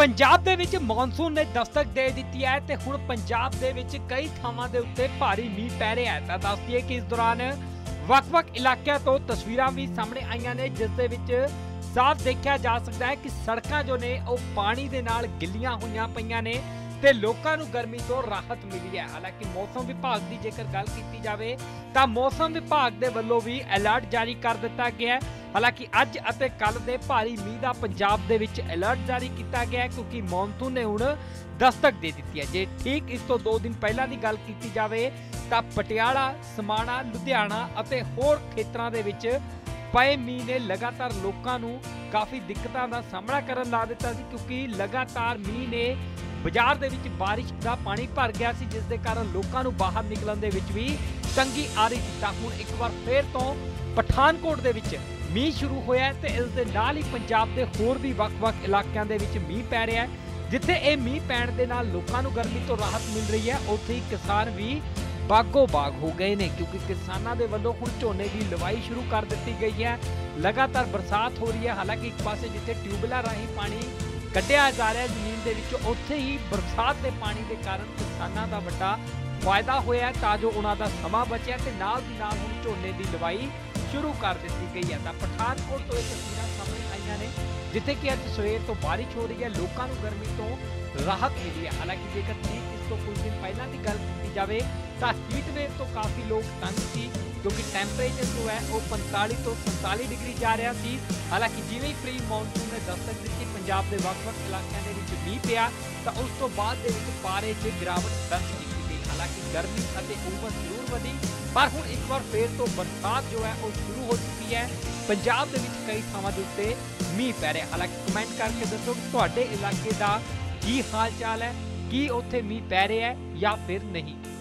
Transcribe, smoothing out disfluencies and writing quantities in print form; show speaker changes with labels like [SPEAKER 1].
[SPEAKER 1] ਪੰਜਾਬ ਦੇ ਵਿੱਚ ਮੌਨਸੂਨ ਨੇ ਦਸਤਕ ਦੇ ਦਿੱਤੀ ਹੈ ਤੇ ਹੁਣ ਪੰਜਾਬ ਦੇ ਵਿੱਚ ਕਈ ਥਾਵਾਂ ਦੇ ਉੱਤੇ ਭਾਰੀ ਮੀਂਹ ਪੈ ਰਿਹਾ ਹੈ। ਤਾਂ ਦੱਸ ਦਈਏ ਕਿ ਇਸ ਦੌਰਾਨ ਵੱਖ-ਵੱਖ ਇਲਾਕਿਆਂ ਤੋਂ ਤਸਵੀਰਾਂ ਵੀ ਸਾਹਮਣੇ ਆਈਆਂ ਨੇ, ਜਿਸ ਦੇ ਵਿੱਚ ਸਾਫ਼ ਦੇਖਿਆ ਜਾ ਸਕਦਾ ਹੈ ਕਿ ਸੜਕਾਂ ਜੋ ਨੇ ਉਹ ਪਾਣੀ ਦੇ ਨਾਲ ਗਿੱਲੀਆਂ ਹੋਈਆਂ ਪਈਆਂ ਨੇ ਤੇ ਲੋਕਾਂ ਨੂੰ ਗਰਮੀ ਤੋਂ ਰਾਹਤ ਮਿਲੀ ਹੈ। ਹਾਲਾਂਕਿ ਮੌਸਮ ਵਿਭਾਗ ਦੀ ਜੇਕਰ ਗੱਲ ਕੀਤੀ ਜਾਵੇ ਤਾਂ ਮੌਸਮ ਵਿਭਾਗ ਦੇ ਵੱਲੋਂ ਵੀ ਅਲਰਟ ਜਾਰੀ ਕਰ ਦਿੱਤਾ ਗਿਆ ਹੈ। ਹਾਲਾਂਕਿ ਅੱਜ ਅਤੇ ਕੱਲ ਦੇ ਭਾਰੀ ਮੀਂਹ ਦਾ ਪੰਜਾਬ ਦੇ ਵਿੱਚ ਅਲਰਟ ਜਾਰੀ ਕੀਤਾ ਗਿਆ ਹੈ, ਕਿਉਂਕਿ ਮੌਨਸੂਨ ਨੇ ਹੁਣ ਦਸਤਕ ਦੇ ਦਿੱਤੀ ਹੈ। ਜੇ ਠੀਕ ਇਸ ਤੋਂ 2 ਦਿਨ ਪਹਿਲਾਂ ਦੀ ਗੱਲ ਕੀਤੀ ਜਾਵੇ ਤਾਂ ਪਟਿਆਲਾ, ਸਮਾਣਾ, ਲੁਧਿਆਣਾ ਅਤੇ ਹੋਰ ਖੇਤਰਾਂ ਦੇ ਵਿੱਚ ਪਏ ਮੀਂਹ ਨੇ ਲਗਾਤਾਰ ਲੋਕਾਂ ਨੂੰ ਕਾਫੀ ਦਿੱਕਤਾਂ ਦਾ ਸਾਹਮਣਾ ਕਰਨ ਲਾ ਦਿੱਤਾ ਸੀ, ਕਿਉਂਕਿ ਲਗਾਤਾਰ ਮੀਂਹ ਨੇ ਬਾਜ਼ਾਰ ਦੇ ਵਿੱਚ ਬਾਰਿਸ਼ ਦਾ ਪਾਣੀ ਭਰ ਗਿਆ ਸੀ, ਜਿਸ ਦੇ ਕਾਰਨ ਲੋਕਾਂ ਨੂੰ ਬਾਹਰ ਨਿਕਲਣ ਦੇ ਵਿੱਚ ਵੀ ਤੰਗੀ ਆ ਰਹੀ ਸੀ। ਤਾਂ ਹੁਣ ਇੱਕ ਵਾਰ ਫੇਰ ਤੋਂ ਪਠਾਨਕੋਟ ਦੇ ਵਿੱਚ ਮੀਂਹ ਸ਼ੁਰੂ ਹੋਇਆ ਤੇ ਇਸ ਦੇ ਨਾਲ ਹੀ ਪੰਜਾਬ ਦੇ ਹੋਰ ਵੀ ਵੱਖ-ਵੱਖ ਇਲਾਕਿਆਂ ਦੇ ਵਿੱਚ ਮੀਂਹ ਪੈ ਰਿਹਾ ਹੈ। ਜਿੱਥੇ ਇਹ ਮੀਂਹ ਪੈਣ ਦੇ ਨਾਲ ਲੋਕਾਂ ਨੂੰ ਗਰਮੀ ਤੋਂ ਰਾਹਤ ਮਿਲ ਰਹੀ ਹੈ, ਉੱਥੇ ਹੀ ਕਿਸਾਨ ਵੀ ਬਾਗੋ ਬਾਗ ਹੋ ਗਏ ਨੇ, ਕਿਉਂਕਿ ਕਿਸਾਨਾਂ ਦੇ ਵੱਲੋਂ ਹੁਣ ਝੋਨੇ ਦੀ ਲਵਾਈ ਸ਼ੁਰੂ ਕਰ ਦਿੱਤੀ ਗਈ ਹੈ। ਲਗਾਤਾਰ ਬਰਸਾਤ ਹੋ ਰਹੀ ਹੈ। ਹਾਲਾਂਕਿ ਇੱਕ ਪਾਸੇ ਜਿੱਥੇ ਟਿਊਬਵੈੱਲਾਂ ਰਾਹੀਂ ਪਾਣੀ ਕੱਢਿਆ ਜਾ ਰਿਹਾ ਜ਼ਮੀਨ ਦੇ ਵਿੱਚੋਂ, ਉੱਥੇ ਹੀ ਬਰਸਾਤ ਦੇ ਪਾਣੀ ਦੇ ਕਾਰਨ ਕਿਸਾਨਾਂ ਦਾ ਵੱਡਾ ਫਾਇਦਾ ਹੋਇਆ ਤਾਂ ਜੋ ਉਹਨਾਂ ਦਾ ਸਮਾਂ ਬਚਿਆ ਤੇ ਨਾਲ ਦੀ ਨਾਲ ਹੁਣ ਝੋਨੇ ਦੀ ਲਵਾਈ ਸ਼ੁਰੂ ਕਰ ਦਿੱਤੀ ਗਈ ਹੈ। ਤਾਂ ਪਠਾਨਕੋਟ ਤੋਂ ਇਹ ਤਸਵੀਰਾਂ ਸਾਹਮਣੇ ਆਈਆਂ ਨੇ, ਜਿੱਥੇ ਕਿ ਅੱਜ ਸਵੇਰ ਤੋਂ ਬਾਰਿਸ਼ ਹੋ ਰਹੀ ਹੈ, ਲੋਕਾਂ ਨੂੰ ਗਰਮੀ ਤੋਂ ਰਾਹਤ ਮਿਲੀ ਹੈ। ਹਾਲਾਂਕਿ ਜੇਕਰ ਠੀਕ ਇਸ ਤੋਂ ਕੁਝ ਦਿਨ ਪਹਿਲਾਂ ਦੀ ਗੱਲ ਕੀਤੀ ਜਾਵੇ ਤਾਂ ਹੀਟ ਵੇਵ ਤੋਂ ਕਾਫੀ ਲੋਕ ਤੰਗ ਸੀ, ਕਿਉਂਕਿ ਟੈਂਪਰੇਚਰ ਜੋ ਹੈ ਉਹ 45 ਤੋਂ 47 ਡਿਗਰੀ ਜਾ ਰਿਹਾ ਸੀ। ਹਾਲਾਂਕਿ ਜਿਵੇਂ ਹੀ ਪ੍ਰੀ ਮੌਨਸੂਨ ਨੇ ਦਸਤਕ ਦਿੱਤੀ, ਪੰਜਾਬ ਦੇ ਵੱਖ-ਵੱਖ ਇਲਾਕਿਆਂ ਦੇ ਵਿੱਚ ਮੀਂਹ ਪਿਆ ਤਾਂ ਉਸ ਤੋਂ ਬਾਅਦ ਦੇ ਵਿੱਚ ਪਾਰੇ 'ਚ ਗਿਰਾਵਟ ਦਰਜ ਕੀਤੀ ਗਈ। ਹਾਲਾਂਕਿ ਗਰਮੀ ਅਤੇ ਉਮਸ ਜ਼ਰੂਰ ਵਧੀ, ਪਰ ਹੁਣ ਇੱਕ ਵਾਰ ਫੇਰ ਤੋਂ ਬਰਸਾਤ ਜੋ ਹੈ ਉਹ ਸ਼ੁਰੂ ਹੋ ਚੁੱਕੀ ਹੈ। ਪੰਜਾਬ ਦੇ ਵਿੱਚ ਕਈ ਥਾਵਾਂ ਦੇ ਉੱਤੇ ਮੀਂਹ ਪੈ ਰਿਹਾ। ਹਾਲਾਂਕਿ ਕਮੈਂਟ ਕਰਕੇ ਦੱਸੋ ਕਿ ਤੁਹਾਡੇ ਇਲਾਕੇ ਦਾ ਕੀ ਹਾਲ ਚਾਲ ਹੈ, ਕੀ ਉੱਥੇ ਮੀਂਹ ਪੈ ਰਿਹਾ ਹੈ ਜਾਂ ਫਿਰ ਨਹੀਂ।